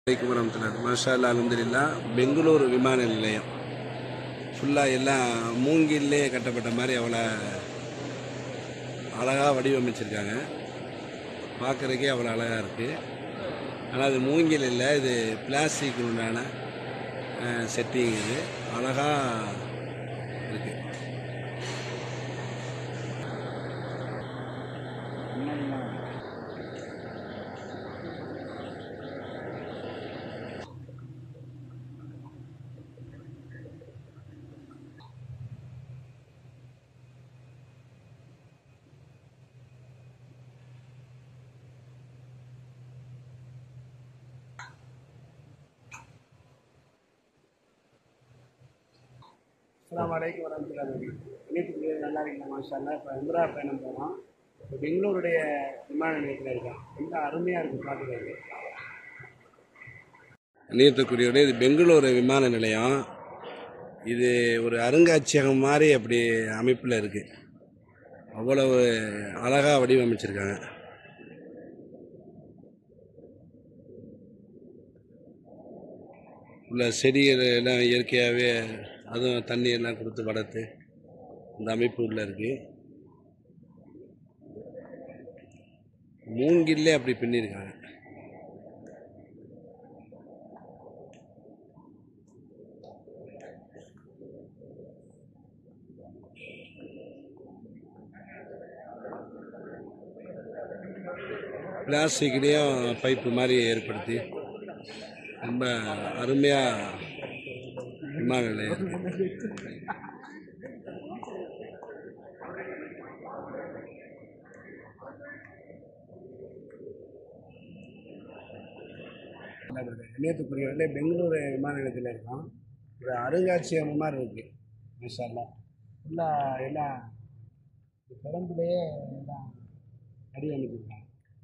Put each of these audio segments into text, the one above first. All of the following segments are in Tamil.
அலைக்கும் வரமத்துல்லாஹி மாஷா அல்லாஹ் அல்ஹம்துலில்லாஹ். பெங்களூர் விமான நிலையம் ஃபுல்லாக எல்லாம் மூங்கிலே கட்டப்பட்ட மாதிரி அவ்வளோ அழகாக வடிவமைச்சிருக்காங்க. பார்க்குறதுக்கே அவ்வளோ அழகாக இருக்குது. ஆனால் அது மூங்கில் இல்லை, இது பிளாஸ்டிக் உண்டான செட்டிங். இது அழகாக இருக்குது. அஸ்ஸலாமு அலைக்கும் வரஹ்மத்துல்லாஹி. இணையத்துக்கு நல்லா இருக்கீங்களா? மாஷா அல்லாஹ். இப்போ உம்ரா பயணம் போகிறோம். இப்போ பெங்களூருடைய விமான நிலையத்தில் இருக்கோம். ரொம்ப அருமையாக இருக்குது பார்க்குறது. நீர்த்துக்குடியோட இது பெங்களூர் விமான நிலையம். இது ஒரு அருங்காட்சியகம் மாதிரி அப்படி அமைப்பில் இருக்குது. அவ்வளவு அழகாக வடிவமைச்சிருக்காங்க. உள்ள செடிகள் எல்லாம் இயற்கையாகவே அதுவும் தண்ணி எல்லாம் கொடுத்து வளர்த்து இந்த அமைப்பு உள்ள இருக்குது. மூங்கிலே அப்படி பின்னிருக்காங்க. பிளாஸ்டிக்லேயும் பைப்பு மாதிரி ஏற்படுத்தி ரொம்ப அருமையாக விமான நிலையம் இணையத்துக்குரியவர்களே பெங்களூர் விமான நிலையத்தில் இருக்கோம். ஒரு அருங்காட்சியகம் மாதிரி இருக்குது. மாஷா அல்லாஹ். ஃபுல்லாக எல்லாம் பெரம்புலேயே எல்லாம் வடிவமைச்சிருக்காங்க.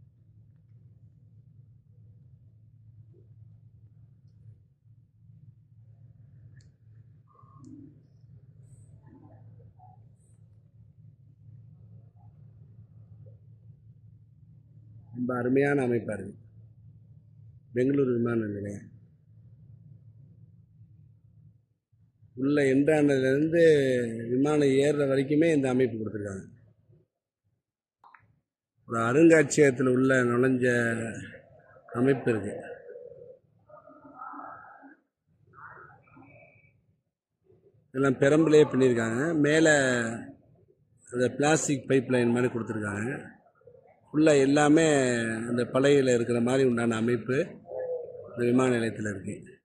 ரொம்ப அருமையான அமைப்பாக இருக்குது பெங்களூர் விமான நிலையம். உள்ள என்ட்ரானதுலேருந்து விமானம் ஏறுற வரைக்குமே இந்த அமைப்பு கொடுத்துருக்காங்க. ஒரு அருங்காட்சியகத்தில் உள்ள நுழைஞ்ச அமைப்பு இருக்குது. எல்லாம் பெரம்புலேயே பண்ணியிருக்காங்க. மேலே அந்த பிளாஸ்டிக் பைப் லைன் மாதிரி கொடுத்துருக்காங்க. ஃபுல்லாக எல்லாமே அந்த பழையில் இருக்கிற மாதிரி உண்டான அமைப்பு இந்த விமான நிலையத்தில் இருக்குது.